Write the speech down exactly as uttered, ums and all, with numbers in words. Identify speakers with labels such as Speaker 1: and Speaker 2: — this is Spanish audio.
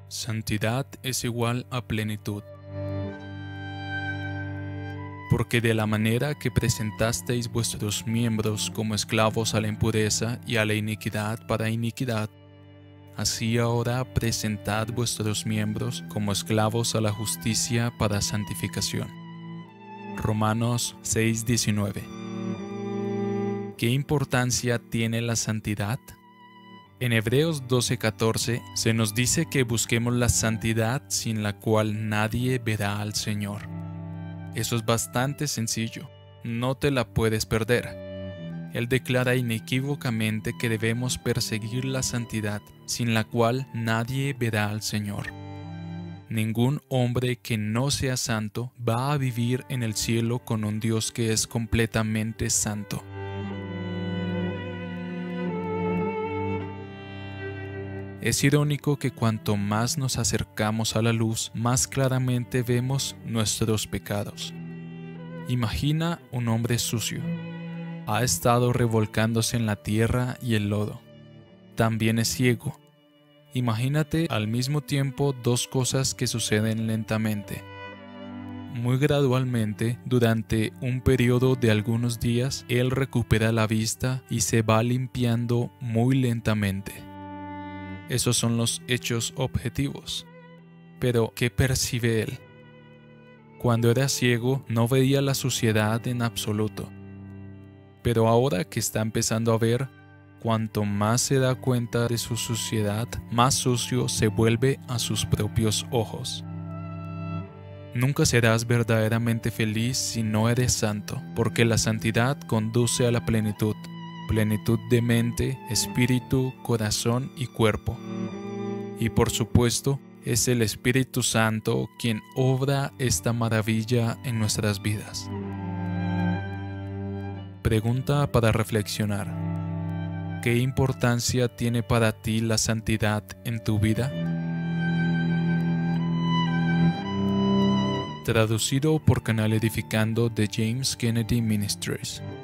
Speaker 1: Santidad es igual a plenitud. Porque de la manera que presentasteis vuestros miembros como esclavos a la impureza y a la iniquidad para iniquidad, así ahora presentad vuestros miembros como esclavos a la justicia para santificación. Romanos seis diecinueve. ¿Qué importancia tiene la santidad? En Hebreos doce catorce se nos dice que busquemos la santidad sin la cual nadie verá al Señor. Eso es bastante sencillo, no te la puedes perder. Él declara inequívocamente que debemos perseguir la santidad sin la cual nadie verá al Señor. Ningún hombre que no sea santo va a vivir en el cielo con un Dios que es completamente santo. Es irónico que cuanto más nos acercamos a la luz, más claramente vemos nuestros pecados. Imagina un hombre sucio. Ha estado revolcándose en la tierra y el lodo. También es ciego. Imagínate al mismo tiempo dos cosas que suceden lentamente. Muy gradualmente, durante un periodo de algunos días, él recupera la vista y se va limpiando muy lentamente. Esos son los hechos objetivos. Pero, ¿qué percibe él? Cuando era ciego, no veía la suciedad en absoluto. Pero ahora que está empezando a ver, cuanto más se da cuenta de su suciedad, más sucio se vuelve a sus propios ojos. Nunca serás verdaderamente feliz si no eres santo, porque la santidad conduce a la plenitud. Plenitud de mente, espíritu, corazón y cuerpo. Y por supuesto, es el Espíritu Santo quien obra esta maravilla en nuestras vidas. Pregunta para reflexionar. ¿Qué importancia tiene para ti la santidad en tu vida? Traducido por Canal Edificando de James Kennedy Ministries.